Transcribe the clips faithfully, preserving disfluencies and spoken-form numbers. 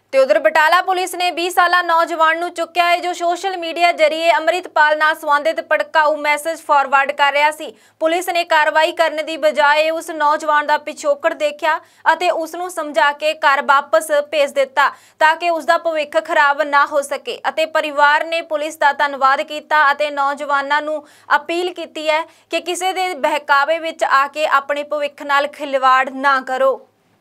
ਤੇ ਉਧਰ ਬਟਾਲਾ ਪੁਲਿਸ ਨੇ बीस ਸਾਲਾ ਨੌਜਵਾਨ ਨੂੰ ਚੁੱਕਿਆ ਹੈ ਜੋ ਸੋਸ਼ਲ ਮੀਡੀਆ ਜਰੀਏ ਅੰਮ੍ਰਿਤਪਾਲ ਨਾਲ ਸੰਬੰਧਿਤ ਭੜਕਾਊ ਮੈਸੇਜ ਫਾਰਵਰਡ ਕਰ ਰਿਹਾ ਸੀ। ਪੁਲਿਸ ਨੇ ਕਾਰਵਾਈ ਕਰਨ ਦੀ ਬਜਾਏ ਉਸ ਨੌਜਵਾਨ ਦਾ ਪਿਛੋਕੜ ਦੇਖਿਆ ਅਤੇ ਉਸ ਨੂੰ ਸਮਝਾ ਕੇ ਘਰ ਵਾਪਸ ਭੇਜ ਦਿੱਤਾ ਤਾਂ ਕਿ ਉਸ ਦਾ ਭਵਿੱਖ ਖਰਾਬ ਨਾ ਹੋ ਸਕੇ ਅਤੇ ਪਰਿਵਾਰ ਨੇ ਪੁਲਿਸ ਦਾ ਧੰਨਵਾਦ ਕੀਤਾ ਅਤੇ ਨੌਜਵਾਨਾਂ ਨੂੰ ਅਪੀਲ ਕੀਤੀ ਹੈ ਕਿ ਕਿਸੇ ਦੇ ਬਹਿਕਾਵੇ ਵਿੱਚ ਆ ਕੇ ਆਪਣੇ ਭਵਿੱਖ ਨਾਲ ਖਿਲਵਾੜ ਨਾ ਕਰੋ।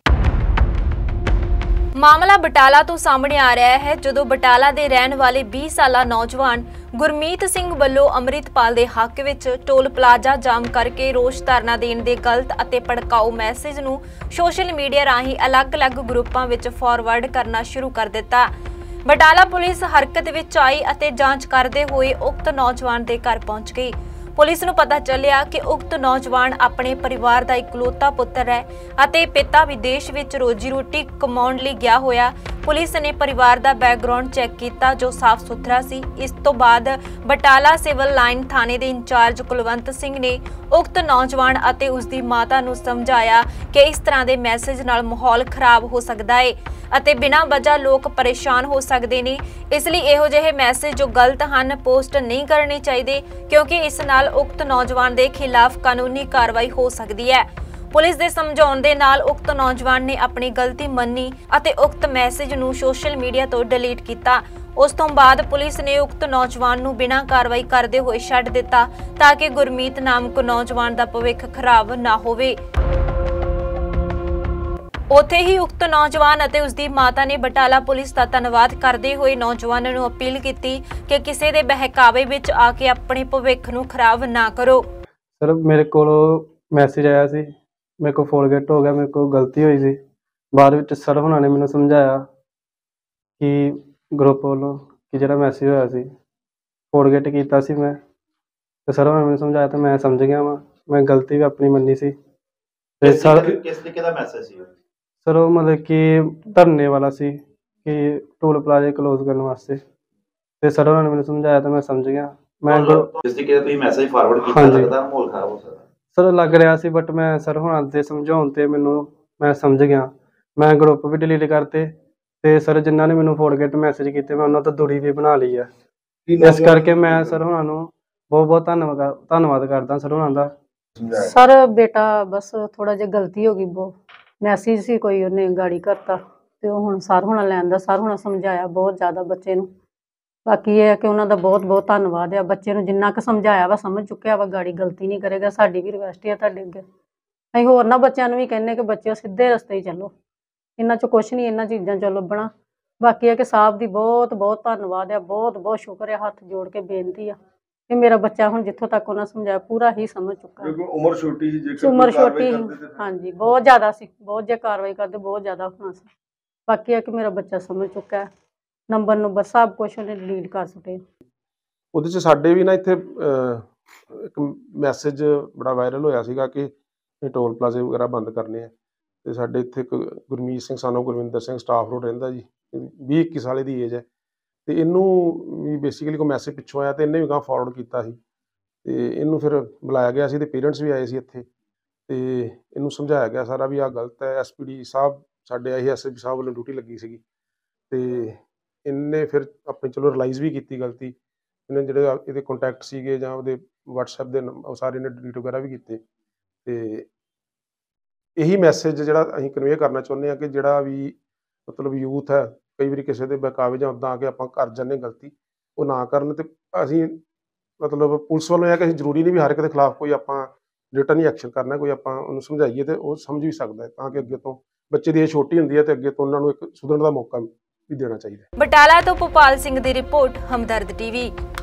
मामला बटाला तो सामने आ रहा है जदों बटाला दे रहने वाले बीस साला नौजवान गुरमीत सिंह ਵੱਲੋਂ ਅੰਮ੍ਰਿਤਪਾਲ ਦੇ ਹੱਕ ਵਿੱਚ ਟੋਲ ਪਲਾਜ਼ਾ ਜਾਮ ਕਰਕੇ ਰੋਸ ਧਰਨਾ ਦੇਣ ਦੇ ਗਲਤ ਅਤੇ ਭੜਕਾਊ ਮੈਸੇਜ ਨੂੰ ਸੋਸ਼ਲ ਮੀਡੀਆ ਰਾਹੀਂ ਅਲੱਗ-ਅਲੱਗ ਗਰੁੱਪਾਂ ਵਿੱਚ ਫਾਰਵਰਡ ਕਰਨਾ ਸ਼ੁਰੂ ਕਰ ਦਿੱਤਾ। ਬਟਾਲਾ ਪੁਲਿਸ ਹਰਕਤ ਵਿੱਚ ਆਈ ਅਤੇ ਜਾਂਚ ਕਰਦੇ ਹੋਏ ਉਕਤ ਨੌਜਵਾਨ ਦੇ ਘਰ ਪਹੁੰਚ ਗਈ। पुलिस नूं पता चलिया कि उक्त नौजवान अपने परिवार का इकलौता पुत्र है अते पिता विदेश विच रोजी रोटी कमाउण लई गया होया। पुलिस ने परिवार का बैकग्राउंड चैक किया जो साफ सुथरा सी। इस तो बाद बटाला सिविल लाइन थाने के इंचार्ज कुलवंत सिंह ने उक्त नौजवान अते उसकी माता नूं समझाया कि इस तरह के मैसेज नाल माहौल खराब हो सकता है ਅਤੇ ਬਿਨਾਂ ਵਜ੍ਹਾ ਲੋਕ ਪਰੇਸ਼ਾਨ ਹੋ ਸਕਦੇ ਨੇ। ਇਸ ਲਈ ਇਹੋ ਜਿਹੇ ਮੈਸੇਜ ਜੋ ਗਲਤ ਹਨ ਪੋਸਟ ਨਹੀਂ ਕਰਨੇ ਚਾਹੀਦੇ ਕਿਉਂਕਿ ਇਸ ਨਾਲ ਉਕਤ ਨੌਜਵਾਨ ਦੇ ਖਿਲਾਫ ਕਾਨੂੰਨੀ ਕਾਰਵਾਈ ਹੋ ਸਕਦੀ ਹੈ। ਪੁਲਿਸ ਦੇ ਸਮਝਾਉਣ ਦੇ ਨਾਲ ਉਕਤ ਨੌਜਵਾਨ ਨੇ ਆਪਣੀ ਗਲਤੀ ਮੰਨੀ ਅਤੇ ਉਕਤ ਮੈਸੇਜ ਨੂੰ ਸੋਸ਼ਲ ਮੀਡੀਆ ਤੋਂ ਡਿਲੀਟ ਕੀਤਾ। ਉਸ ਤੋਂ ਬਾਅਦ ਪੁਲਿਸ ਨੇ ਉਕਤ ਨੌਜਵਾਨ ਨੂੰ ਬਿਨਾਂ ਕਾਰਵਾਈ ਕਰਦੇ ਹੋਏ ਛੱਡ ਦਿੱਤਾ ਤਾਂ ਕਿ ਗੁਰਮੀਤ ਨਾਮਕ ਨੌਜਵਾਨ ਦਾ ਭਵਿੱਖ ਖਰਾਬ ਨਾ ਹੋਵੇ। ਉੱਥੇ ਹੀ ਉਕਤ ਨੌਜਵਾਨ ਅਤੇ ਉਸਦੀ ਮਾਤਾ ਨੇ ਬਟਾਲਾ ਪੁਲਿਸ ਦਾ ਧੰਨਵਾਦ ਕਰਦੇ ਹੋਏ ਨੌਜਵਾਨਾਂ ਨੂੰ ਅਪੀਲ ਕੀਤੀ ਕਿ ਕਿਸੇ ਦੇ ਬਹਿਕਾਵੇ ਵਿੱਚ ਆ ਕੇ ਆਪਣੇ ਭਵਿੱਖ ਨੂੰ ਖਰਾਬ ਨਾ ਕਰੋ। ਸਰ ਮੇਰੇ ਕੋਲ ਮੈਸੇਜ ਆਇਆ ਸੀ, ਮੇਰੇ ਕੋਲ ਫੋਰਗੇਟ ਹੋ ਗਿਆ, ਮੇਰੇ ਕੋਲ ਗਲਤੀ ਹੋਈ ਸੀ। ਬਾਅਦ ਵਿੱਚ ਸਰ ਹੁਣਾਂ ਨੇ ਮੈਨੂੰ ਸਮਝਾਇਆ ਕਿ ਗਰੁੱਪ ਵੱਲੋਂ ਕਿ ਜਿਹੜਾ ਮੈਸੇਜ ਹੋਇਆ ਸੀ ਫੋਰਗੇਟ ਕੀਤਾ ਸੀ ਮੈਂ, ਤੇ ਸਰ ਹੁਣਾਂ ਨੇ ਮੈਨੂੰ ਸਮਝਾਇਆ ਤਾਂ ਮੈਂ ਸਮਝ ਗਿਆ ਵਾਂ, ਮੈਂ ਗਲਤੀ ਵੀ ਆਪਣੀ ਮੰਨੀ ਸੀ। ਤੇ ਸਰ ਕਿਸ ਤਰੀਕੇ ਦਾ ਮੈਸੇਜ ਸੀ ਸਰ ਉਹ ਮਤਲਬ ਕਿ ਧਰਨੇ ਵਾਲਾ ਸੀ ਕਿ ਟੋਲ ਪਲਾਜ਼ੇ ਕਲੋਜ਼ ਕਰਨ ਵਾਸਤੇ, ਤੇ ਸਰ ਉਹਨਾਂ ਨੇ ਮੈਨੂੰ ਸਮਝਾਇਆ ਤਾਂ ਮੈਂ ਸਮਝ ਗਿਆ। ਮੈਂ ਜਿਸ ਤਰੀਕੇ ਦਾ ਤੁਸੀਂ ਮੈਸੇਜ ਫਾਰਵਰਡ ਕੀਤਾ ਲੱਗਦਾ ਮਾਹੌਲ ਖਰਾਬ ਹੋ ਸਕਦਾ ਸਰ ਲੱਗ ਰਿਹਾ ਸੀ, ਬਟ ਮੈਂ ਸਰ ਹੁਣਾਂ ਦੇ ਸਮਝਾਉਣ ਤੇ ਮੈਨੂੰ ਮੈਂ ਸਮਝ ਗਿਆ। ਮੈਂ ਗਰੁੱਪ ਵੀ ਡਿਲੀਟ ਕਰਤੇ ਤੇ ਸਰ ਜਿਨ੍ਹਾਂ ਨੇ ਮੈਨੂੰ ਫੋਰਗੇਟ ਮੈਸੇਜ ਕੀਤੇ ਮੈਂ ਉਹਨਾਂ ਤੋਂ ਦੂਰੀ ਵੀ ਬਣਾ ਲਈ ਆ। ਇਸ ਕਰਕੇ ਮੈਂ ਸਰ ਹੁਣਾਂ ਨੂੰ ਬਹੁਤ ਬਹੁਤ ਧੰਨਵਾਦ ਧੰਨਵਾਦ ਕਰਦਾ ਸਰ ਹੁਣਾਂ ਦਾ। ਸਰ ਬੇਟਾ ਬਸ ਥੋੜਾ ਜਿਹਾ ਗਲਤੀ ਹੋ ਗਈ, ਬਹੁਤ ਮੈਸੇਜ ਸੀ ਕੋਈ ਉਹਨੇ ਗਾੜੀ ਕਰਤਾ ਤੇ ਉਹ ਹੁਣ ਸਰ ਹੁਣਾਂ ਲੈਣ ਦਾ ਸਰ ਹੁਣਾਂ ਸਮਝਾਇਆ ਬਹੁਤ ਜ਼ਿਆਦਾ ਬੱਚੇ ਨੂੰ। ਬਾਕੀ ਇਹ ਹੈ ਕਿ ਉਹਨਾਂ ਦਾ ਬਹੁਤ ਬਹੁਤ ਧੰਨਵਾਦ ਆ। ਬੱਚੇ ਨੂੰ ਜਿੰਨਾ ਕੁ ਸਮਝਾਇਆ ਵਾ ਸਮਝ ਚੁੱਕਿਆ ਵਾ, ਗਾੜੀ ਗਲਤੀ ਨਹੀਂ ਕਰੇਗਾ। ਸਾਡੀ ਵੀ ਰਿਕੁਐਸਟ ਹੈ ਤੁਹਾਡੇ ਅੱਗੇ, ਅਸੀਂ ਹੋਰ ਨਾ ਬੱਚਿਆਂ ਨੂੰ ਵੀ ਕਹਿੰਦੇ ਕਿ ਬੱਚਿਓ ਸਿੱਧੇ ਰਸਤੇ ਹੀ ਚੱਲੋ, ਇਹਨਾਂ 'ਚ ਕੁਛ ਨਹੀਂ, ਇਹਨਾਂ ਚੀਜ਼ਾਂ 'ਚੋਂ ਲੱਭਣਾ। ਬਾਕੀ ਹੈ ਕਿ ਸਾਹਿਬ ਦੀ ਬਹੁਤ ਬਹੁਤ ਧੰਨਵਾਦ ਆ, ਬਹੁਤ ਬਹੁਤ ਸ਼ੁਕਰ ਹੈ। ਹੱਥ ਜੋੜ ਕੇ ਬੇਨਤੀ ਆ ਕਿ ਮੇਰਾ ਬੱਚਾ ਹੁਣ ਜਿੱਥੋਂ ਤੱਕ ਉਹਨਾਂ ਸਮਝਾਇਆ ਪੂਰਾ ਹੀ ਸਮਝ ਚੁੱਕਾ। ਉਮਰ ਛੋਟੀ ਸੀ, ਜੇਕਰ ਉਮਰ ਛੋਟੀ ਹਾਂਜੀ ਬਹੁਤ ਜ਼ਿਆਦਾ ਸੀ, ਬਹੁਤ ਜੇ ਕਾਰਵਾਈ ਕਰਦੇ ਬਹੁਤ ਜ਼ਿਆਦਾ ਹੋਣਾ ਸੀ। ਬਾਕੀ ਹੈ ਕਿ ਮੇਰਾ ਬੱਚਾ ਸਮਝ ਚੁੱਕਾ ਹੈ, ਨੰਬਰ ਨੰਬਰ ਸਭ ਕੁਛ ਉਹਨੇ ਡਿਲੀਟ ਕਰ ਸੁੱਟੇ। ਉਹਦੇ 'ਚ ਸਾਡੇ ਵੀ ਨਾ ਇੱਥੇ ਇੱਕ ਮੈਸੇਜ ਬੜਾ ਵਾਇਰਲ ਹੋਇਆ ਸੀਗਾ ਕਿ ਟੋਲ ਪਲਾਜ਼ੇ ਵਗੈਰਾ ਬੰਦ ਕਰਨੇ ਆ, ਤੇ ਸਾਡੇ ਇੱਥੇ ਇੱਕ ਗੁਰਮੀਤ ਸਿੰਘ ਸਾਨੂੰ ਗੁਰਵਿੰਦਰ ਸਿੰਘ ਸਟਾਫ ਰੋਡ ਰਹਿੰਦਾ ਜੀ, ਵੀਹ ਇੱਕੀ ਸਾਲ ਦੀ ਏਜ ਹੈ, ਤੇ ਇਹਨੂੰ ਵੀ ਬੇਸਿਕਲੀ ਕੋਈ ਮੈਸੇਜ ਪਿੱਛੋਂ ਆਇਆ ਤੇ ਇਹਨੇ ਵੀ ਗਾਂ ਫਾਰਵਰਡ ਕੀਤਾ ਸੀ। ਤੇ ਇਹਨੂੰ ਫਿਰ ਬੁਲਾਇਆ ਗਿਆ ਸੀ ਤੇ ਪੇਰੈਂਟਸ ਵੀ ਆਏ ਸੀ ਇੱਥੇ, ਤੇ ਇਹਨੂੰ ਸਮਝਾਇਆ ਗਿਆ ਸਾਰਾ ਵੀ ਆਹ ਗਲਤ ਹੈ। ਐਸ ਪੀ ਡੀ ਸਾਹਿਬ ਸਾਡੇ ਆਈ ਐਸ ਪੀ ਸਾਹਿਬ ਵੱਲੋਂ ਡਿਊਟੀ ਲੱਗੀ ਸੀਗੀ, ਤੇ ਇਹਨੇ ਫਿਰ ਆਪਣੀ ਚਲੋ ਰਿਲਾਈਜ਼ ਵੀ ਕੀਤੀ ਗਲਤੀ। ਇਹਨੇ ਜਿਹੜੇ ਇਹਦੇ ਕੰਟੈਕਟ ਸੀਗੇ ਜਾਂ ਉਹਦੇ ਵਟਸਐਪ ਦੇ ਸਾਰੇ ਨੇ ਡਿਲੀਟ ਵਗੈਰਾ ਵੀ ਕੀਤੇ। ਤੇ ਇਹੀ ਮੈਸੇਜ ਜਿਹੜਾ ਅਸੀਂ ਕਨਵੇ ਕਰਨਾ ਚਾਹੁੰਦੇ ਹਾਂ ਕਿ ਜਿਹੜਾ ਵੀ ਮਤਲਬ ਯੂਥ ਹੈ ਕਈ ਵਾਰੀ ਕਿਸੇ ਦੇ ਬਹਿਕਾਵੇ ਜਾਂ ਉੱਦਾਂ ਆ ਕੇ ਆਪਾਂ ਕਰ ਜਾਂਦੇ ਗਲਤੀ, ਉਹ ਨਾ ਕਰਨ। ਤੇ ਅਸੀਂ ਮਤਲਬ ਪੁਲਿਸ ਵੱਲੋਂ ਇਹ ਕਿ ਅਸੀਂ ਜ਼ਰੂਰੀ ਨਹੀਂ ਵੀ ਹਰ ਇੱਕ ਦੇ ਖਿਲਾਫ ਕੋਈ ਆਪਾਂ ਰਿਟਨ ਹੀ ਐਕਸ਼ਨ ਕਰਨਾ, ਕੋਈ ਆਪਾਂ ਉਹਨੂੰ ਸਮਝਾਈਏ ਤੇ ਉਹ ਸਮਝ ਵੀ ਸਕਦਾ ਹੈ, ਤਾਂ ਕਿ ਅੱਗੇ ਤੋਂ ਬੱਚੇ ਦੀ ਇਹ ਛੋਟੀ ਹੁੰਦੀ ਹੈ ਤੇ ਅੱਗੇ ਤੋਂ ਉਹਨਾਂ ਨੂੰ ਇੱਕ ਸੁਧਰਨ ਦਾ ਮੌਕਾ ਵੀ ਦੇਣਾ ਚਾਹੀਦਾ। ਬਟਾਲਾ ਤੋਂ ਭੋਪਾਲ ਸਿੰਘ ਦੀ ਰਿਪੋਰਟ, ਹਮਦਰਦ ਟੀਵੀ।